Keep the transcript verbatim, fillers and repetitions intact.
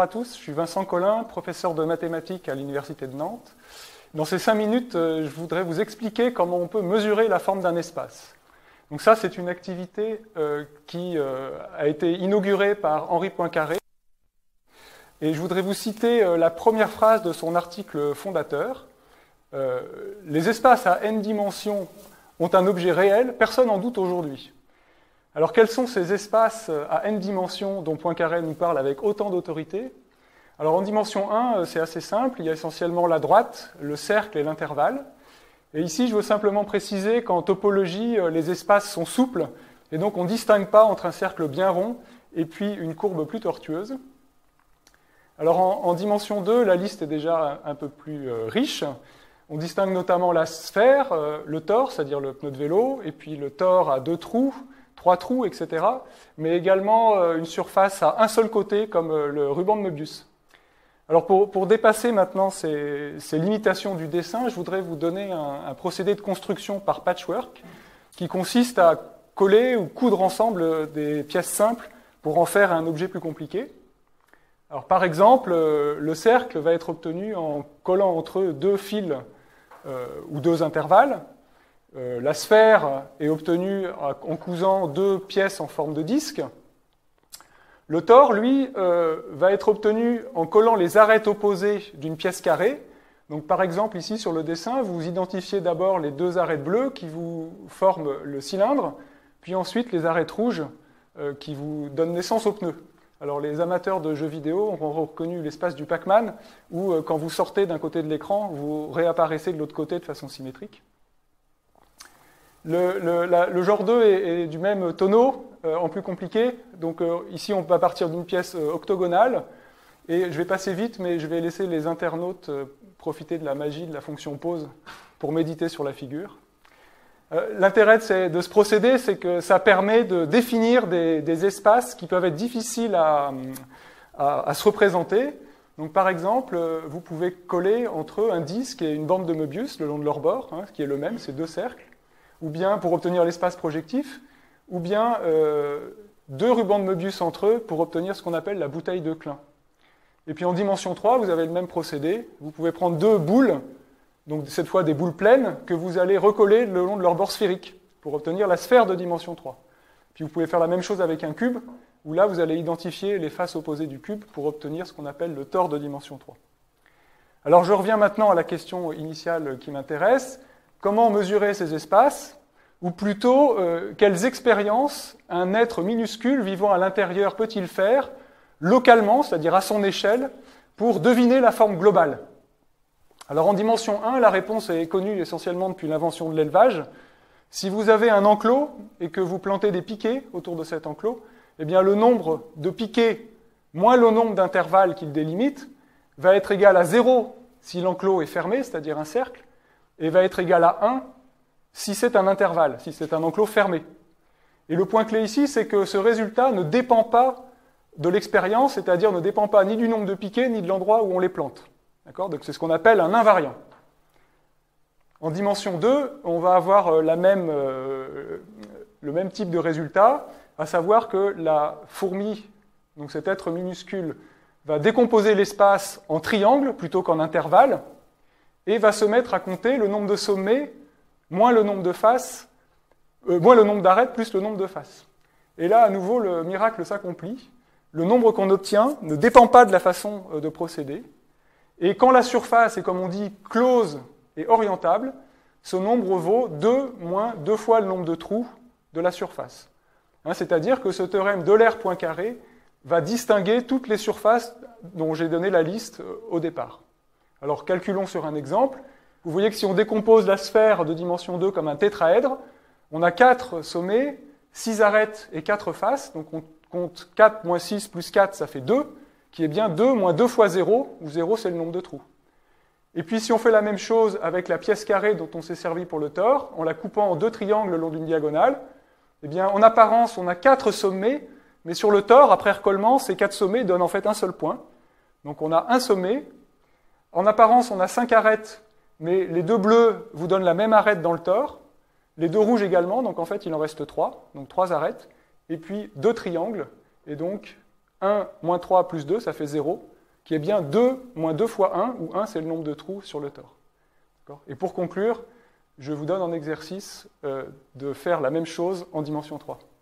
à tous, je suis Vincent Collin, professeur de mathématiques à l'Université de Nantes. Dans ces cinq minutes, je voudrais vous expliquer comment on peut mesurer la forme d'un espace. Donc ça, c'est une activité euh, qui euh, a été inaugurée par Henri Poincaré. Et je voudrais vous citer euh, la première phrase de son article fondateur. Euh, les espaces à n dimensions ont un objet réel, personne n'en doute aujourd'hui. Alors quels sont ces espaces à n dimensions dont Poincaré nous parle avec autant d'autorité? Alors en dimension un, c'est assez simple, il y a essentiellement la droite, le cercle et l'intervalle. Et ici, je veux simplement préciser qu'en topologie, les espaces sont souples, et donc on ne distingue pas entre un cercle bien rond et puis une courbe plus tortueuse. Alors en, en dimension deux, la liste est déjà un, un peu plus euh, riche. On distingue notamment la sphère, euh, le tore, c'est-à-dire le pneu de vélo, et puis le tore à deux trous, trois trous, et cetera, mais également euh, une surface à un seul côté, comme euh, le ruban de Möbius. Alors pour, pour dépasser maintenant ces, ces limitations du dessin, je voudrais vous donner un, un procédé de construction par patchwork qui consiste à coller ou coudre ensemble des pièces simples pour en faire un objet plus compliqué. Alors par exemple, le cercle va être obtenu en collant entre eux deux fils euh, ou deux intervalles. Euh, la sphère est obtenue en cousant deux pièces en forme de disque. Le tore, lui, euh, va être obtenu en collant les arêtes opposées d'une pièce carrée. Donc, par exemple, ici, sur le dessin, vous identifiez d'abord les deux arêtes bleues qui vous forment le cylindre, puis ensuite les arêtes rouges euh, qui vous donnent naissance au pneu. Alors, les amateurs de jeux vidéo auront reconnu l'espace du Pac-Man, où, euh, quand vous sortez d'un côté de l'écran, vous réapparaissez de l'autre côté de façon symétrique. Le, le, la, le genre deux est, est du même tonneau, euh, en plus compliqué. Donc euh, ici, on va partir d'une pièce euh, octogonale. Et je vais passer vite, mais je vais laisser les internautes euh, profiter de la magie de la fonction pause pour méditer sur la figure. Euh, L'intérêt de, de ce procédé, c'est que ça permet de définir des, des espaces qui peuvent être difficiles à, à, à se représenter. Donc par exemple, vous pouvez coller entre eux un disque et une bande de Möbius le long de leur bord, hein, qui est le même, c'est deux cercles. Ou bien pour obtenir l'espace projectif, ou bien euh, deux rubans de Möbius entre eux pour obtenir ce qu'on appelle la bouteille de Klein. Et puis en dimension trois, vous avez le même procédé. Vous pouvez prendre deux boules, donc cette fois des boules pleines, que vous allez recoller le long de leur bord sphérique pour obtenir la sphère de dimension trois. Puis vous pouvez faire la même chose avec un cube, où là vous allez identifier les faces opposées du cube pour obtenir ce qu'on appelle le tore de dimension trois. Alors je reviens maintenant à la question initiale qui m'intéresse. Comment mesurer ces espaces? Ou plutôt, euh, quelles expériences un être minuscule vivant à l'intérieur peut-il faire localement, c'est-à-dire à son échelle, pour deviner la forme globale? Alors en dimension un, la réponse est connue essentiellement depuis l'invention de l'élevage. Si vous avez un enclos et que vous plantez des piquets autour de cet enclos, eh bien le nombre de piquets moins le nombre d'intervalles qu'il délimite va être égal à zéro si l'enclos est fermé, c'est-à-dire un cercle, et va être égal à un si c'est un intervalle, si c'est un enclos fermé. Et le point clé ici, c'est que ce résultat ne dépend pas de l'expérience, c'est-à-dire ne dépend pas ni du nombre de piquets, ni de l'endroit où on les plante. D'accord ? Donc c'est ce qu'on appelle un invariant. En dimension deux, on va avoir la même, euh, le même type de résultat, à savoir que la fourmi, donc cet être minuscule, va décomposer l'espace en triangle plutôt qu'en intervalle, et va se mettre à compter le nombre de sommets moins le nombre de faces, euh, moins le nombre d'arêtes plus le nombre de faces. Et là, à nouveau, le miracle s'accomplit. Le nombre qu'on obtient ne dépend pas de la façon de procéder. Et quand la surface est, comme on dit, close et orientable, ce nombre vaut deux moins deux fois le nombre de trous de la surface. Hein, c'est-à-dire que ce théorème d'Euler-Poincaré va distinguer toutes les surfaces dont j'ai donné la liste au départ. Alors calculons sur un exemple. Vous voyez que si on décompose la sphère de dimension deux comme un tétraèdre, on a quatre sommets, six arêtes et quatre faces. Donc on compte quatre moins six plus quatre, ça fait deux, qui est bien deux moins deux fois zéro, où zéro c'est le nombre de trous. Et puis si on fait la même chose avec la pièce carrée dont on s'est servi pour le tore, en la coupant en deux triangles le long d'une diagonale, eh bien en apparence on a quatre sommets, mais sur le tore, après recollement, ces quatre sommets donnent en fait un seul point. Donc on a un sommet. En apparence, on a cinq arêtes, mais les deux bleus vous donnent la même arête dans le tore, les deux rouges également, donc en fait il en reste trois, donc trois arêtes, et puis deux triangles, et donc un moins trois plus deux, ça fait zéro, qui est bien deux moins deux fois un, où un c'est le nombre de trous sur le tore. Et pour conclure, je vous donne en exercice euh, de faire la même chose en dimension trois.